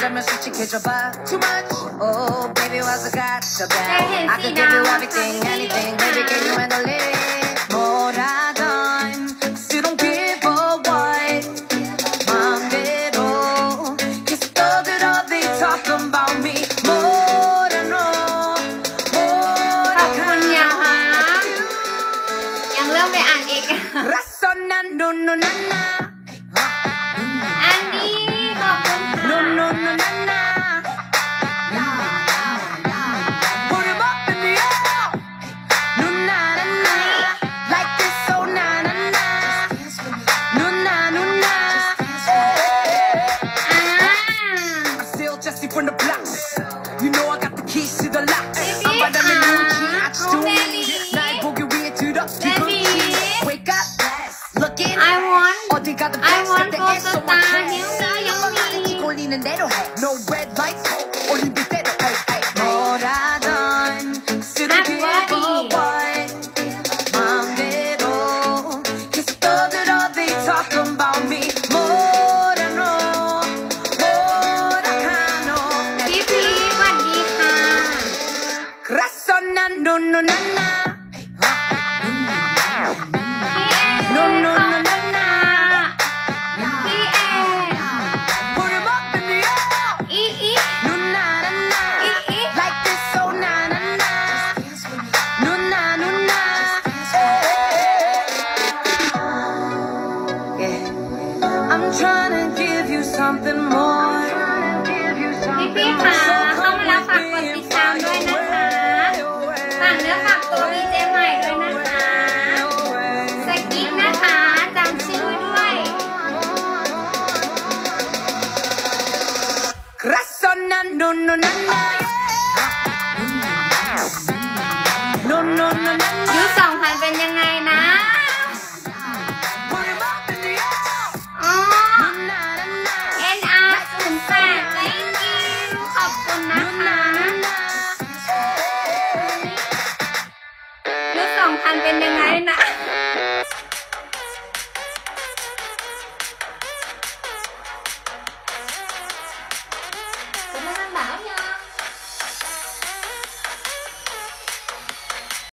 혼자면 솔직해져봐. Too much. Oh, baby, what's the got so bad? I could give you everything, anything, baby, can you handle it? 뭐라던 still don't give a what. 맘대로 계속 떠들어 they talk about me. 뭐라 너, 뭐라 하냐. ยังเริ่มไม่อ่านอีก 라서 난 no no na na. อันนี้ขอบคุณค่ะ No no no na na. Put 'em up in the air. No na na na. Like this so na na na. No na no na. I'm still Jesse from the block. You know I got the keys to the lock. I'm by the new I just do it. 나의 보기 위해 들어. Wake up. Looking. I want 어디 가든 best. go to Star 걸리는 대로 해. No red lights. 올림픽 대로. 뭐라던 쓰는 비고 what. 마음대로 계속 떠들어 they talk about me. 뭐라 너, 뭐라 하노. พี่พีสวัสดีค่ะ 그래서 난 no no na na. พี่เอ No no no na na. พี่เอ Put 'em up in the air. อีอี No na na na. Like this so na na na. No na no na. Yeah. I'm trying to give you something more. พี่พีค่ะเข้ามาแล้วฝากกดติดตามด้วยนะคะฝากเนื้อฝากตัวดีเจใหม่ด้วยนะคะสกิ๊กนะคะจำชื่อด้วย 그래서 난 no no na na. No no no na ยุ na. ค2000เป็นยังไงนะ Put 'em up in the air. อ๋อ No na na na. NR08 thank you ขอบคุณนะคะ ยุค2000เป็นยังไง